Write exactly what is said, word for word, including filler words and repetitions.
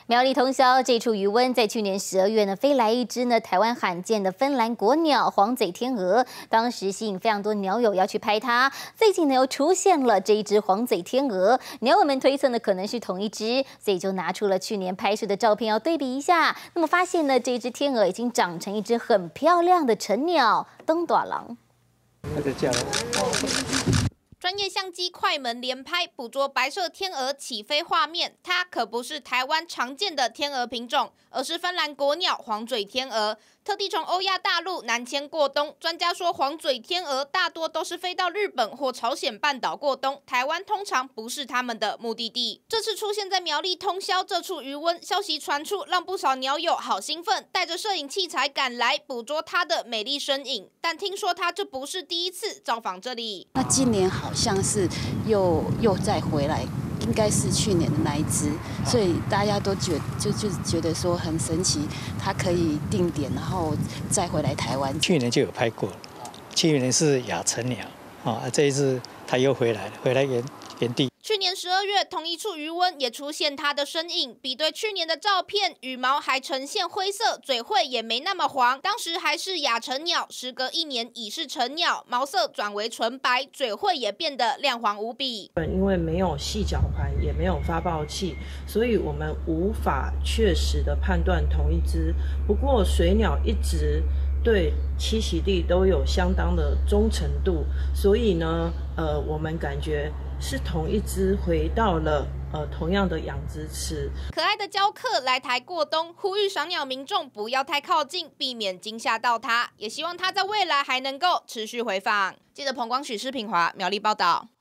苗栗通霄这处渔温，在去年十二月呢，飞来一只呢台湾罕见的芬兰国鸟黄嘴天鹅，当时吸引非常多鸟友要去拍它。最近呢又出现了这一只黄嘴天鹅，鸟友们推测呢可能是同一只，所以就拿出了去年拍摄的照片要对比一下。那么发现呢，这一只天鹅已经长成一只很漂亮的成鸟登短郎。 它在叫。 专业相机快门连拍，捕捉白色天鹅起飞画面。它可不是台湾常见的天鹅品种，而是芬兰国鸟黄嘴天鹅，特地从欧亚大陆南迁过冬。专家说，黄嘴天鹅大多都是飞到日本或朝鲜半岛过冬，台湾通常不是他们的目的地。这次出现在苗栗通霄这处渔温，消息传出，让不少鸟友好兴奋，带着摄影器材赶来捕捉它的美丽身影。但听说它这不是第一次造访这里， 那今年好像是又又再回来，应该是去年的那一只，所以大家都觉就就觉得说很神奇，它可以定点，然后再回来台湾。 去年就有拍过，去年是亚成鸟，啊，这一次它又回来了，回来原原地。 去年十二月，同一处渔温也出现它的身影。比对去年的照片，羽毛还呈现灰色，嘴喙也没那么黄。当时还是亚成鸟，时隔一年已是成鸟，毛色转为纯白，嘴喙也变得亮黄无比。 因为没有细绞环，也没有发报器，所以我们无法确实的判断同一只。不过水鸟一直对栖息地都有相当的忠诚度，所以呢，呃，我们感觉是同一只回到了呃同样的养殖池。 可爱的鹪鹩来台过冬，呼吁赏鸟民众不要太靠近，避免惊吓到它，也希望它在未来还能够持续回访。记者彭光许、施品华苗栗报道。